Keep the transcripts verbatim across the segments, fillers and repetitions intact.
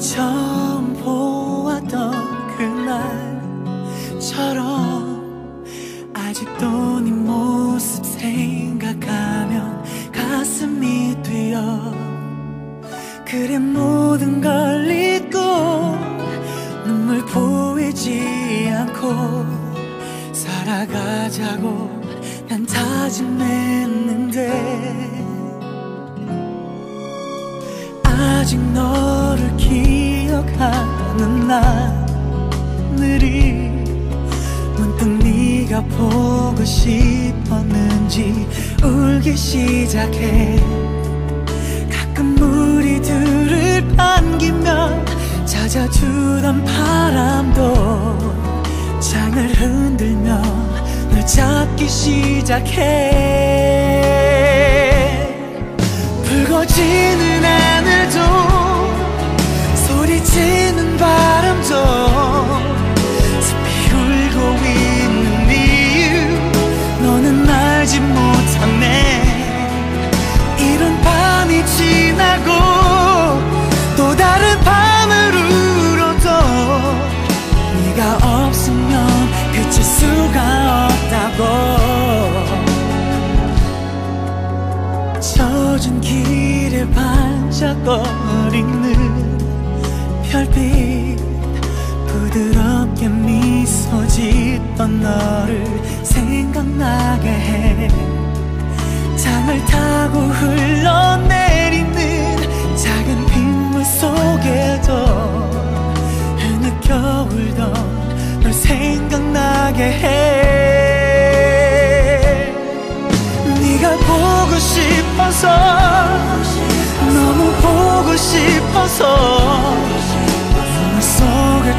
처음 보았던 그날처럼 아직도 네 모습 생각하면 가슴이 뛰어. 그래 모든 걸 잊고 눈물 보이지 않고 살아가자고 난 다짐했는데 아직 너를 기억하는 나늘이 문득 네가 보고 싶었는지 울기 시작해. 가끔 무리들을 반기며 찾아주던 바람도 창을 흔들며 널 잡기 시작해. 붉어지는 하늘도 소리치는 바람도 숲이 울고 있는 이유 너는 알지 못하네. 이런 밤이 지나고 또 다른 밤을 울어도 네가 없으면 그칠 수가 없다고. 젖은 길에 반짝거리는 별빛 부드럽게 미소 짓던 너를 생각나게 해. 잠을 타고 흘러내리는 작은 빗물 속에도 어느 겨울도 널 생각나게 해. 네가 보고 싶어서 너무 보고 싶어서 눈물 속을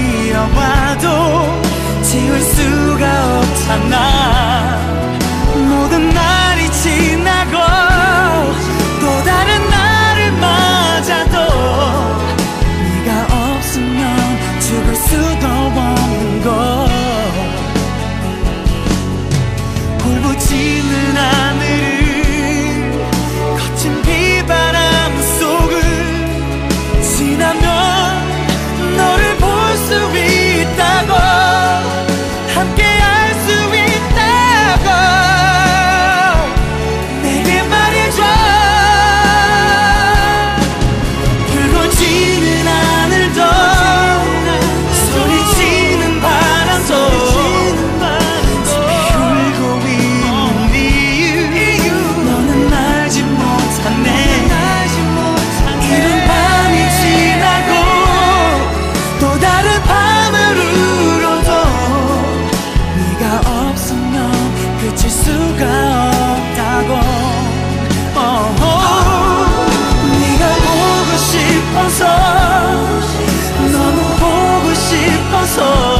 뛰어와도 지울 수가 없잖아. 모든 날이 지나고 또 다른 날을 맞아도 네가 없으면 죽을 수도 없는 걸. 울부짖는 하늘을 거친 비바람 속을 지나면 너를 볼 수 있다고, 함께 할 수 있다고 내게 말해줘. 붉어지는 하늘도 소리치는 바람도 숲이 울고 있는 이유 너는 알지 못하네. 이런 밤이 지나고 또 다른 밤을 울어도 네가 없으면 그칠 수가 없다고. 어허. 네가 보고 싶어서 너무 보고 싶어서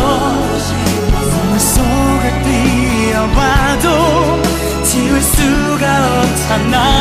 눈물 속을 뛰어봐도 지울 수가 없잖아.